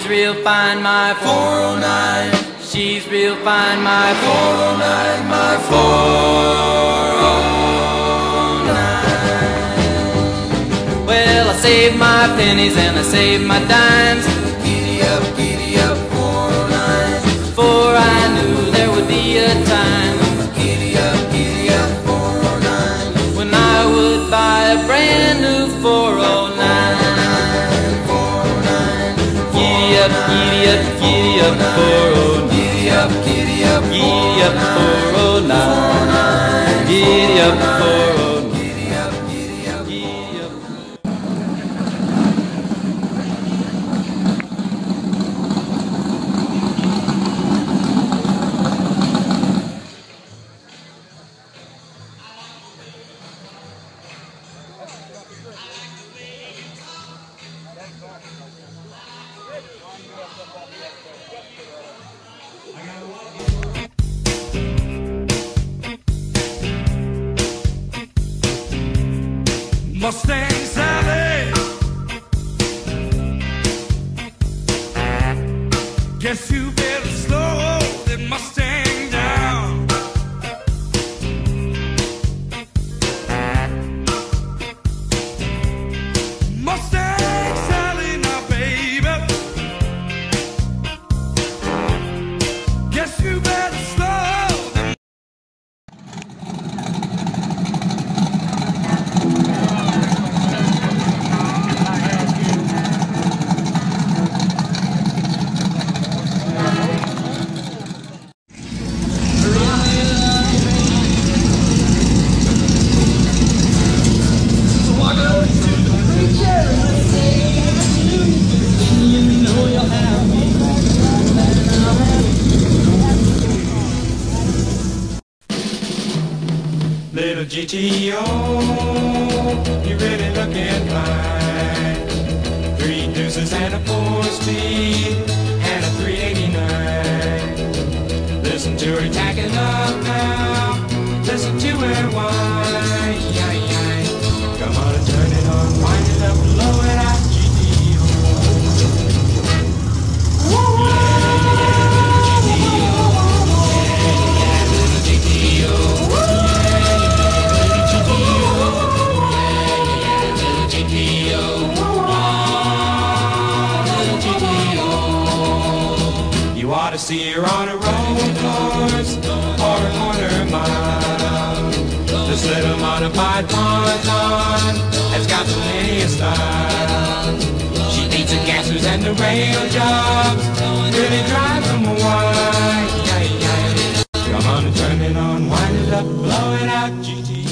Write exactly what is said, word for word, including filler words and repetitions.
real fine, my four oh nine. She's real fine, my four oh nine, my four oh nine. Well, I saved my pennies and I saved my dimes. Giddy up, giddy up, four oh nine. For I knew there would be a time. Giddy up, giddy up, four oh nine. When I would buy a brand new four oh nine. Giddy up, giddy up, giddy up, four oh nine. Giddy up, giddy up, giddy up, four oh nine. Giddy up, four oh nine. Giddy up, giddy up, giddy up. Mustang Sally, guess you better slow that Mustang down. Mustang Sally, now baby, guess you better slow that. Little G T O, you're really looking fine. Three deuces and a four-speed and a three eighty-nine. Listen to her tacking up now. Listen to her whine. Come on and turn it on, wind it up, blow it out, G T O. You ought to see her on a road course or a corner mile. This little modified ponton has got plenty of style. She beats the gassers and the rail jobs, really drives them wild. Come on and turn it on, wind it up, blow it out, G T.